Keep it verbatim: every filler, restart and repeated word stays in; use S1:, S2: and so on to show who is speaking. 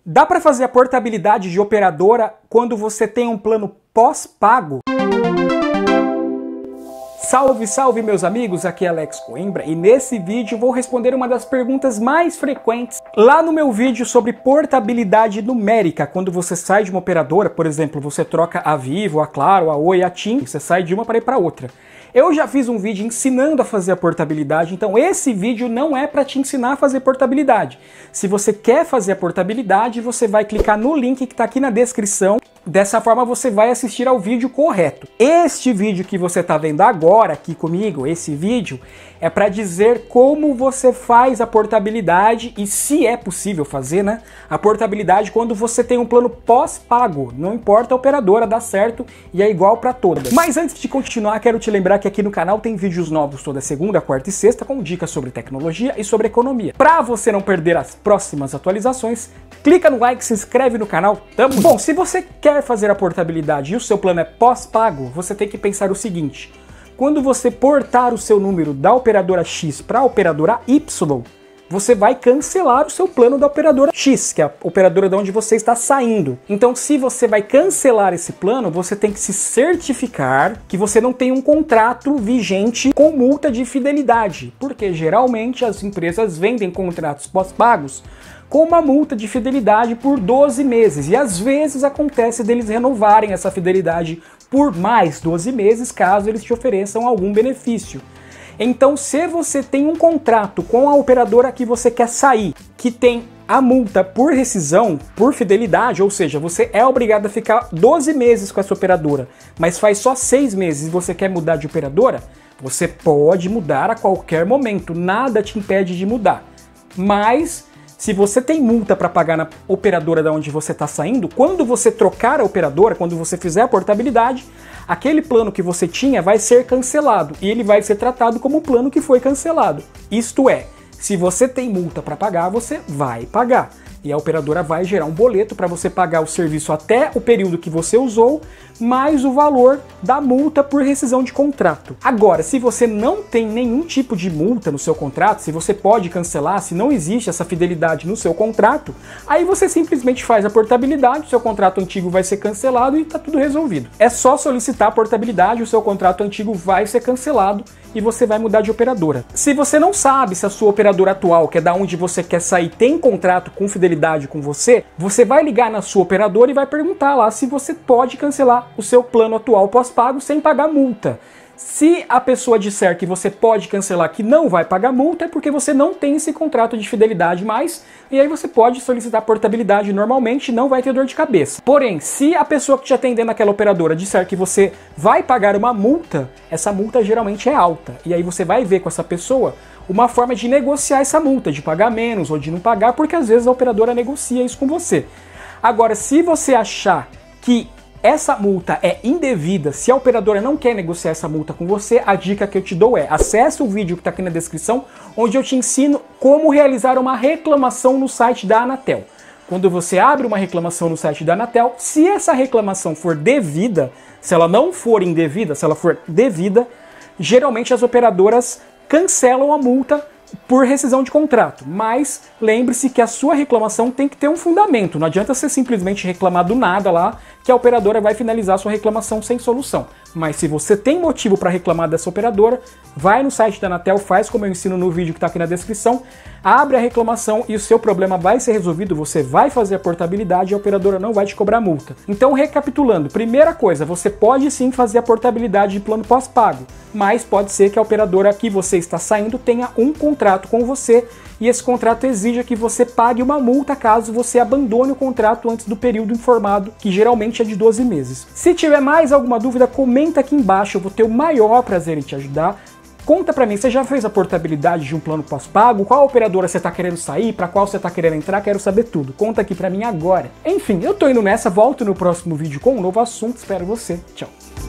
S1: Dá para fazer a portabilidade de operadora quando você tem um plano pós-pago? Salve, salve meus amigos, aqui é Alex Coimbra e nesse vídeo vou responder uma das perguntas mais frequentes lá no meu vídeo sobre portabilidade numérica. Quando você sai de uma operadora, por exemplo, você troca a Vivo, a Claro, a Oi, a TIM, você sai de uma para ir para outra. Eu já fiz um vídeo ensinando a fazer a portabilidade, então esse vídeo não é para te ensinar a fazer portabilidade. Se você quer fazer a portabilidade, você vai clicar no link que está aqui na descrição. Dessa forma você vai assistir ao vídeo correto. Este vídeo que você está vendo agora aqui comigo, esse vídeo, é para dizer como você faz a portabilidade e se é possível fazer, né? A portabilidade quando você tem um plano pós-pago. Não importa a operadora, dá certo e é igual para todas. Mas antes de continuar, quero te lembrar que aqui no canal tem vídeos novos toda segunda, quarta e sexta com dicas sobre tecnologia e sobre economia. Para você não perder as próximas atualizações, clica no like, se inscreve no canal. Tamo. Bom, se você quer fazer a portabilidade e o seu plano é pós-pago, você tem que pensar o seguinte: quando você portar o seu número da operadora X para a operadora Y, você vai cancelar o seu plano da operadora X, que é a operadora de onde você está saindo. Então, se você vai cancelar esse plano, você tem que se certificar que você não tem um contrato vigente com multa de fidelidade, porque geralmente as empresas vendem contratos pós-pagos com uma multa de fidelidade por doze meses, e às vezes acontece deles renovarem essa fidelidade por mais doze meses, caso eles te ofereçam algum benefício. Então, se você tem um contrato com a operadora que você quer sair, que tem a multa por rescisão, por fidelidade, ou seja, você é obrigado a ficar doze meses com essa operadora, mas faz só seis meses e você quer mudar de operadora, você pode mudar a qualquer momento, nada te impede de mudar. Mas se você tem multa para pagar na operadora da onde você está saindo, quando você trocar a operadora, quando você fizer a portabilidade, aquele plano que você tinha vai ser cancelado e ele vai ser tratado como o plano que foi cancelado. Isto é, se você tem multa para pagar, você vai pagar. E a operadora vai gerar um boleto para você pagar o serviço até o período que você usou, mais o valor da multa por rescisão de contrato. Agora, se você não tem nenhum tipo de multa no seu contrato, se você pode cancelar, se não existe essa fidelidade no seu contrato, aí você simplesmente faz a portabilidade, o seu contrato antigo vai ser cancelado e está tudo resolvido. É só solicitar a portabilidade, o seu contrato antigo vai ser cancelado e você vai mudar de operadora. Se você não sabe se a sua operadora atual, que é da onde você quer sair, tem contrato com fidelidade com você, você vai ligar na sua operadora e vai perguntar lá se você pode cancelar o seu plano atual pós-pago sem pagar multa. Se a pessoa disser que você pode cancelar, que não vai pagar multa, é porque você não tem esse contrato de fidelidade mais, e aí você pode solicitar portabilidade normalmente e não vai ter dor de cabeça. Porém, se a pessoa que te atender naquela operadora disser que você vai pagar uma multa, essa multa geralmente é alta, e aí você vai ver com essa pessoa uma forma de negociar essa multa, de pagar menos ou de não pagar, porque às vezes a operadora negocia isso com você. Agora, se você achar que essa multa é indevida, se a operadora não quer negociar essa multa com você, a dica que eu te dou é: acesse o vídeo que está aqui na descrição, onde eu te ensino como realizar uma reclamação no site da Anatel. Quando você abre uma reclamação no site da Anatel, se essa reclamação for devida, se ela não for indevida, se ela for devida, geralmente as operadoras cancelam a multa por rescisão de contrato, mas lembre-se que a sua reclamação tem que ter um fundamento, não adianta você simplesmente reclamar do nada lá, que a operadora vai finalizar a sua reclamação sem solução. Mas se você tem motivo para reclamar dessa operadora, vai no site da Anatel, faz como eu ensino no vídeo que está aqui na descrição, abre a reclamação e o seu problema vai ser resolvido, você vai fazer a portabilidade e a operadora não vai te cobrar multa. Então, recapitulando, primeira coisa, você pode sim fazer a portabilidade de plano pós-pago, mas pode ser que a operadora que você está saindo tenha um contrato com você e esse contrato exija que você pague uma multa caso você abandone o contrato antes do período informado, que geralmente é de doze meses. Se tiver mais alguma dúvida, comenta aqui embaixo, eu vou ter o maior prazer em te ajudar. Conta pra mim, você já fez a portabilidade de um plano pós-pago? Qual operadora você tá querendo sair? Pra qual você tá querendo entrar? Quero saber tudo. Conta aqui pra mim agora. Enfim, eu tô indo nessa, volto no próximo vídeo com um novo assunto. Espero você. Tchau.